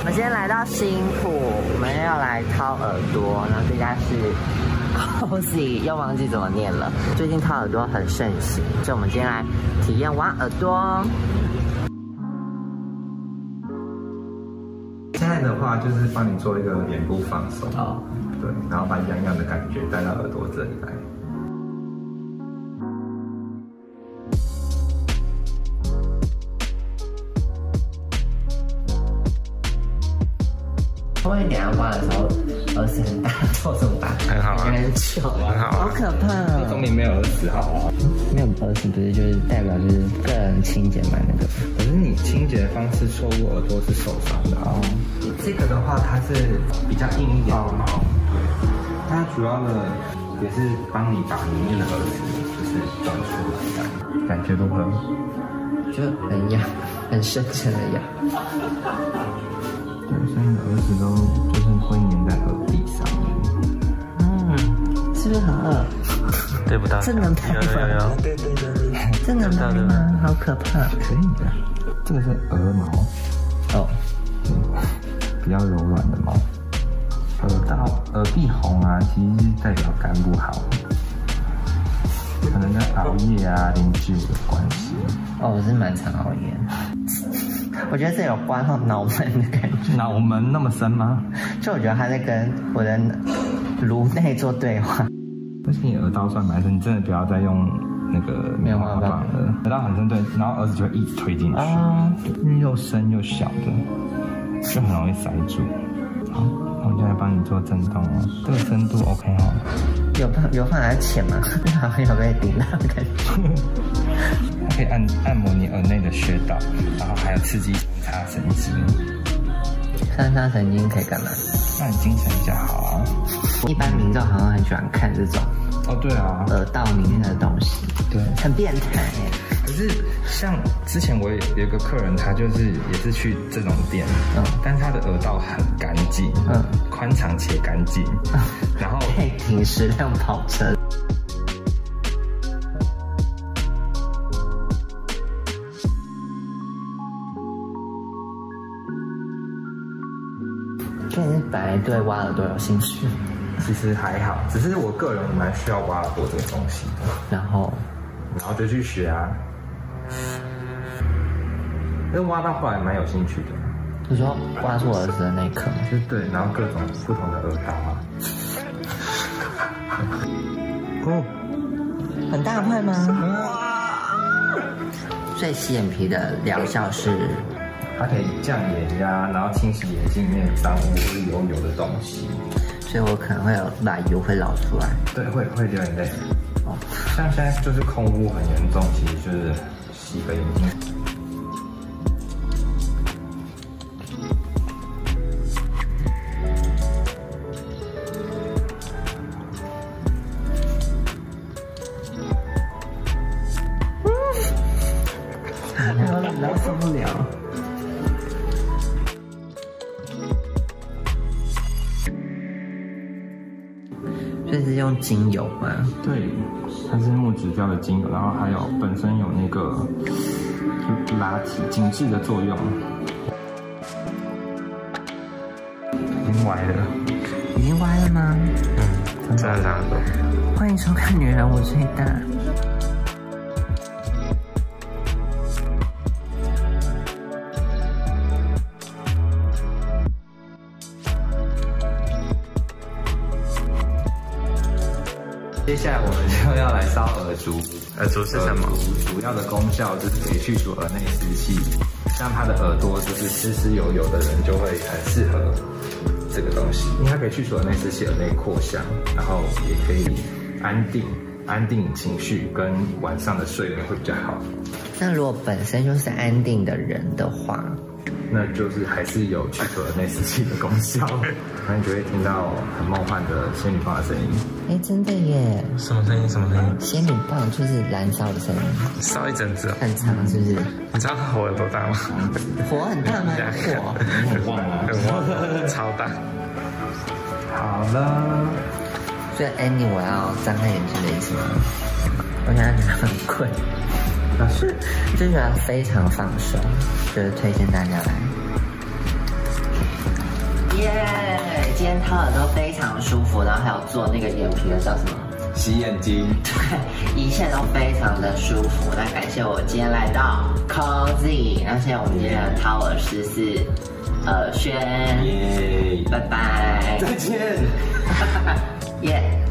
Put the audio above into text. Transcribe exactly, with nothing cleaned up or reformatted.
我们今天来到新埔，我们要来掏耳朵，然后这家是 Cozy， 又忘记怎么念了。最近掏耳朵很盛行，所以我们今天来体验挖耳朵。 现在的话就是帮你做一个眼部放松， 哦， 对，然后把痒痒的感觉带到耳朵这里来。 会不会等下挖的时候耳屎很大，做怎么办？ 很好啊， 很糗， 很好， 好可怕哦！ 总比没有耳屎好啊。 没有耳屎不是就是代表就是个人清洁蛮那个， 可是你清洁的方式错误，耳朵是受伤的哦。这个的话，它是比较硬一点的毛，对，它主要的也是帮你把里面的耳屎就是转出来，感觉如何？ 就很痒，很深沉的痒。 对，所以你的耳屎都就是会粘在耳壁上面。 嗯，是不是很饿？ 对不到。 这能拍吗？ 对对对对。 这能拍吗？好可怕。 可以的。这个是耳毛。 哦。 嗯，比较柔软的毛。耳道、耳壁红啊，其实是代表肝不好，可能跟熬夜啊、零酒有关系。 哦，我是蛮常熬夜。我觉得这有关到脑门的感觉。 脑门那么深吗？ 就我觉得他在跟我的颅内做对话。 而且你耳道算蛮深，你真的不要再用那个棉花棒了。耳道很深，对，然后耳屎就会一直推进去，啊、因为又深又小的，就很容易塞住。好，我们就来帮你做震动哦。这个深度 OK 哦。 有放有放在浅吗？好像有被顶到的感觉。 它可以按按摩你耳内的穴道，然后还有刺激三叉神经。 三叉神经可以干嘛？ 让你精神比较好啊。 一般民众好像很喜欢看这种哦，对啊， 耳道里面的东西，对，很变态耶。 可是像之前我有有一个客人，他就是也是去这种店，嗯，但是他的耳道很干净，嗯，宽敞且干净，嗯、然后可以停十辆跑车。所以你本来对挖耳朵有兴趣？ 其实还好，只是我个人蛮需要挖耳朵这个东西的。 然后， 然后就去学啊。因为挖到后来蛮有兴趣的。 你说挖出耳屎的那一刻吗？ 就对，然后各种不同的耳道啊。哦， 很大块吗？哇！最吸眼皮的疗效是。 它可以降眼压，然后清洗眼睛里面脏污或是油油的东西， 所以我可能会有把油会lau出来。对， 会会流眼泪。哦，像现在就是空污很严重，其实就是洗个眼睛。 嗯，然后受不了。这是用精油吗？ 对，它是木质调的精油，然后还有本身有那个拉提紧致的作用。已经歪了， 已经歪了吗？ 嗯，真的差不多。 欢迎收看《女人我最大》。 接下来我们就要来烧耳珠。 耳珠是什么？ 主要的功效就是可以去除耳内湿气，像他的耳朵就是湿湿油油的人就会很适合这个东西，因为它可以去除耳内湿气、耳内扩香，然后也可以安定安定情绪，跟晚上的睡眠会比较好。 那如果本身就是安定的人的话， 那就是还是有去除耳内湿气的功效，那你就会听到很梦幻的仙女棒的声音。 哎，真的耶！ 什么声音？什么声音？ 仙女棒就是燃烧的声音， 烧一整只， 很长是不是？ 你知道火有多大吗？ 火很大吗？火很旺啊， 很旺，超大。 好了， 所以 Annie 我要张开眼睛的意思吗？我现在觉得很困。老师就觉得非常放松，就是推荐大家来。 耶！今天掏耳朵非常舒服，然后还有做那个眼皮的叫什么？ 洗眼睛。 对，一切都非常的舒服。那感谢我今天来到 Cozy， 那谢谢我们今天的掏耳师是呃轩， 耶， 拜拜， 再见， 耶。